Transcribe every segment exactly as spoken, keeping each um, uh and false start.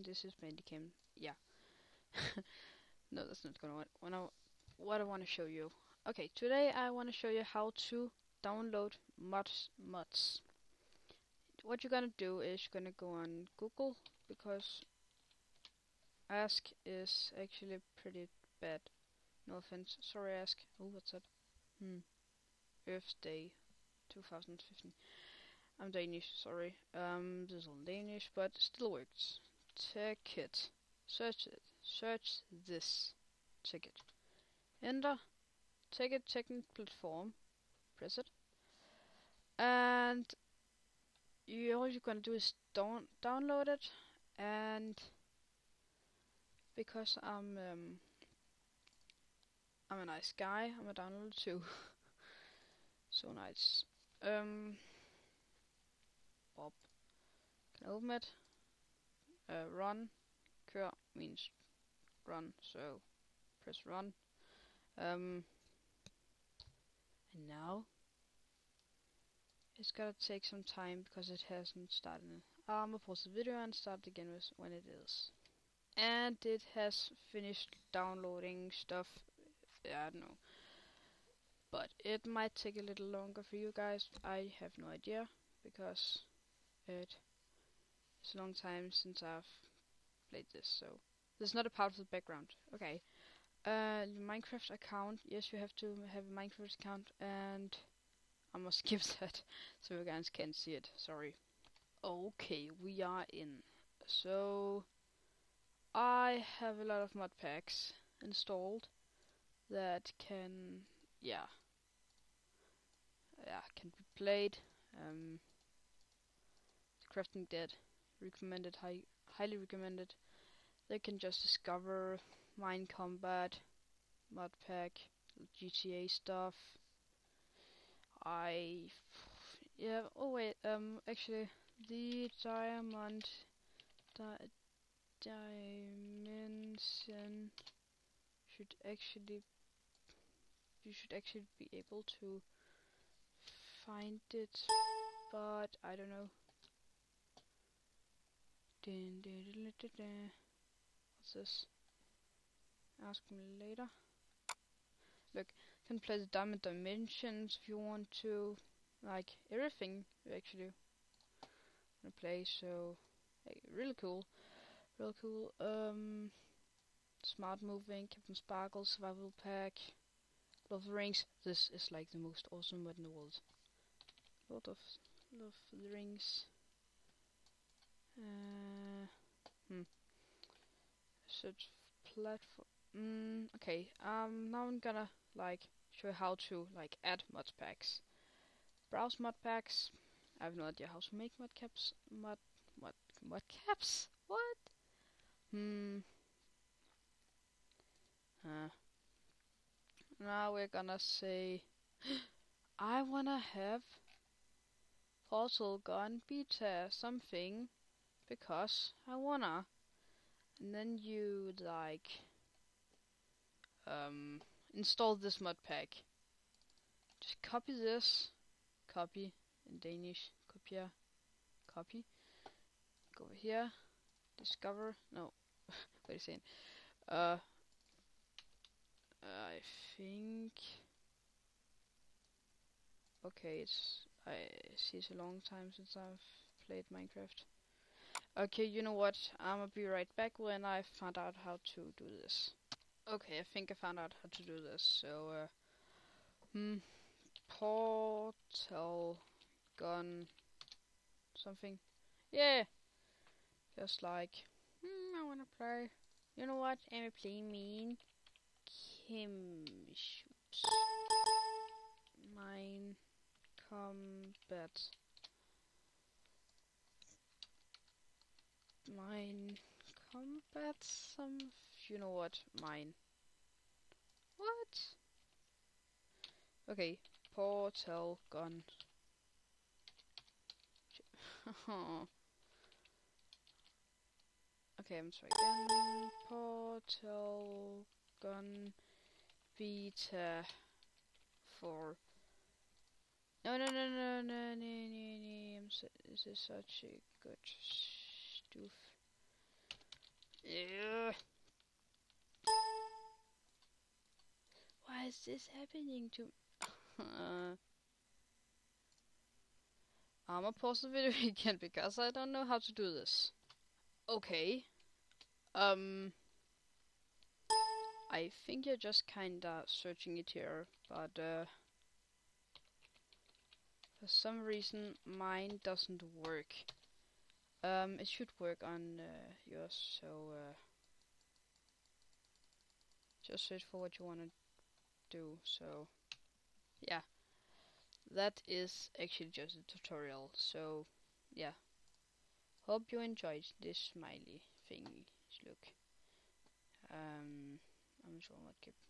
this is Bandicam. Yeah. No, that's not gonna work. When I, what I want to show you. Okay, today I want to show you how to download mods. Mods. What you're gonna do is you're gonna go on Google, because Ask is actually pretty bad. No offense. Sorry, Ask. Oh, what's that? Hmm. Earth Day, two thousand fifteen. I'm Danish. Sorry. Um, this is all Danish, but still works. Ticket. Search it. Search this ticket. Enter. Ticket technical platform. Press it. And you, all you're gonna do is down download it. And because I'm um, I'm a nice guy, I'm gonna download it too. So nice. Um. Bob. Can open it. Uh, run. Kør means run, so press run. Um, and now it's gotta take some time because it hasn't started. I'm gonna pause the video and start again with when it is. And it has finished downloading stuff. Yeah, I don't know, but it might take a little longer for you guys. I have no idea because it it's a long time since I've played this, so there's not a part of the background. Okay. Uh, Minecraft account. Yes, you have to have a Minecraft account, and I must skip that so you guys can't see it. Sorry. Okay, we are in. So I have a lot of mod packs installed that can, yeah, yeah, can be played. Um, Crafting Dead, recommended, high, highly recommended. They can just discover Mine Combat, mod pack, G T A stuff. I, yeah. Oh wait, um, actually, the diamond, di dimension should actually, you should actually be able to find it, but I don't know. Dun, dun, dun, dun, dun. What's this? Ask me later. Look, you can play the diamond dimensions if you want to, like everything you actually wanna play. So, like, really cool, real cool. Um, smart moving, Captain Sparkle, survival pack, Lord of the Rings. This is like the most awesome mod in the world. Lord of Lord of the Rings. Uh, hmm. Search platform. Mm, okay. Um, now I'm gonna like show you how to like add mod packs. Browse mod packs. I have no idea how to make mod caps. Mod mod mod caps. What? Hmm. Uh. Now we're gonna say I wanna have Portal Gun Beta something because I wanna. And then you like um install this mod pack. Just copy this. Copy in Danish. Kopier. Copy. Go over here. Discover. No. What are you saying? Uh. I think. Okay, it's. I see it's a long time since I've played Minecraft. Okay, you know what? I'm gonna be right back when I found out how to do this. Okay, I think I found out how to do this. So, uh, hmm, portal gun something. Yeah, just like, hmm, I wanna play. You know what? I'm gonna play mean Kim shoots. Mine combat. Mine combat some. You know what? Mine. What? Okay, portal gun. Okay, I'm sorry again. Portal gun beta for. No, no, no, no, no, no, no, no. I'm so, this is such a good stuff. Ugh. Why is this happening to uh, I'm gonna pause the video again because I don't know how to do this. Okay. Um I think you're just kinda searching it here, but uh for some reason mine doesn't work. Um it should work on uh, yours, so uh just search for what you wanna do. So yeah. That is actually just a tutorial, so yeah. Hope you enjoyed this smiley thingy. Look. Um, I'm sure what keep.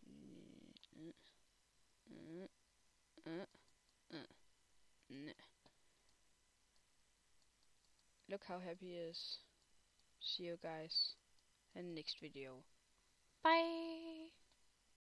Look how happy he is. See you guys in the next video. Bye!